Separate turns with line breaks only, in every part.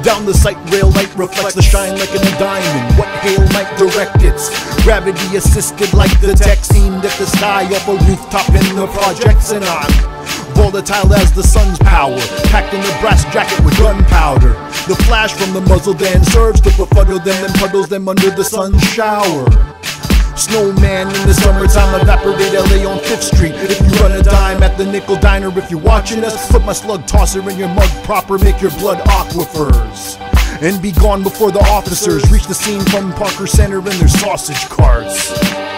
Down the sight rail, light reflects the shine like a new diamond. What hail might direct its gravity assisted like the text aimed at the sky off a rooftop in the projects. And I'm volatile as the sun's power, packed in a brass jacket with gunpowder. The flash from the muzzle then serves to befuddle them and puddles them under the sun's shower. Snowman in the summertime, evaporate LA on 5th Street. If you run a dime at the Nickel Diner, if you're watching us, put my slug tosser in your mug proper, make your blood aquifers, and be gone before the officers reach the scene from Parker Center in their sausage carts.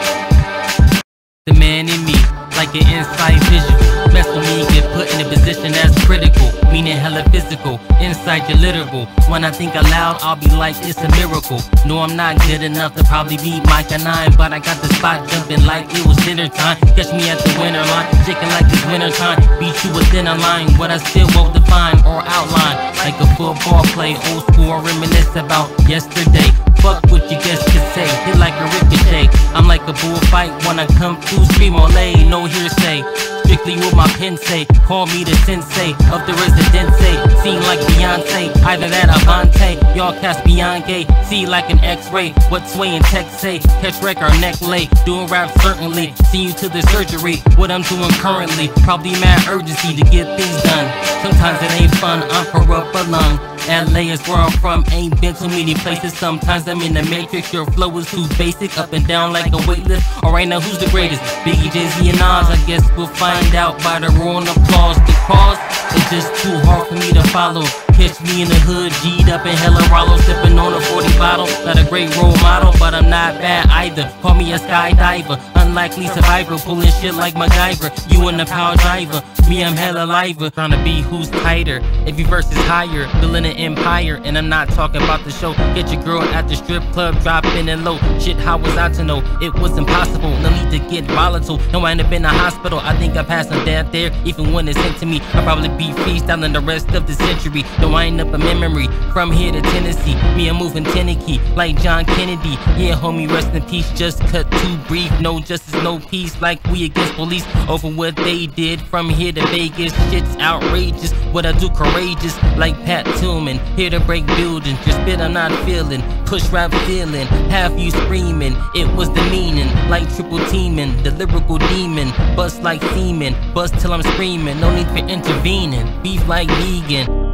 The man in me, like an inside visual. Mess with me, get put in a position that's critical, meaning hella physical, inside your literal. When I think aloud, I'll be like, it's a miracle. No, I'm not good enough to probably beat Micah 9, but I got the spot jumping like it was dinner time. Catch me at the winter line, shaking like it's winter time. Beat you within a line, what I still won't define or outline. Like a football play, old school, or reminisce about yesterday. Fuck what you guess could say, hit like a ricochet. I'm like a bullfight when I come through, scream ole, no hearsay. Strictly what my pen say, call me the sensei of the residency. Seen like Beyonce, either that or Vontae. Y'all cast beyond gay, see like an x-ray. What sway and text say, catch wreck or neck lay. Doing rap certainly, see you to the surgery. What I'm doing currently, probably mad urgency to get things done. Sometimes it ain't fun, I'm corrupt or lung. LA is where I'm from, ain't been too many places. Sometimes I'm in the matrix, your flow is too basic. Up and down like a weightlist. Alright, now who's the greatest? Biggie, Jay-Z, and Nas. I guess we'll find out by the roaring applause. The cause is just too hard for me to follow. Catch me in the hood, G'd up in hella Rollo, sipping on a 40 bottle. Not a great role model, but I'm not bad either. Call me a skydiver, unlikely survivor, pulling shit like MacGyver. You in the power driver, me I'm hella liver. Trying to be who's tighter, every verse is higher, building an empire. And I'm not talking about the show. Get your girl at the strip club, dropping it low. Shit, how was I to know? It was impossible, no need to get volatile. No, I end up in a hospital, I think I passed on death there. Even when it's sent to me, I'll probably be freestyling the rest of the century. Don't wind up a memory from here to Tennessee. Me, I'm moving Tennessee like John Kennedy. Yeah, homie, rest in peace. Just cut too brief. No justice, no peace. Like we against police over what they did. From here to Vegas, shit's outrageous. What I do courageous, like Pat Tillman. Here to break buildings. Your spit I'm not feeling. Push rap feeling. Half you screaming. It was the meaning. Like triple teaming. The lyrical demon. Bust like semen. Bust till I'm screaming. No need for intervening. Beef like vegan.